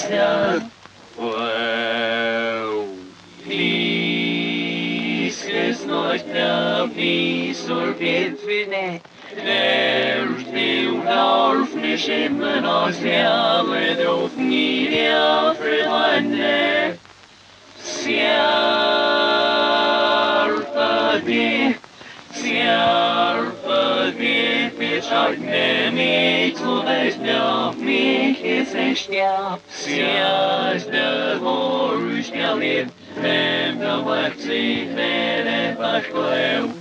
Christa. Wow. Peace is nooit meer peace or bitterheid. There's no darkness in mijn hart, het hoeft niet meer verlaten. Sjarpa dit, pieczak nie to weź na mnie, jesteś ja. Sjaś de woruś miał lid, do akcji, pachleł.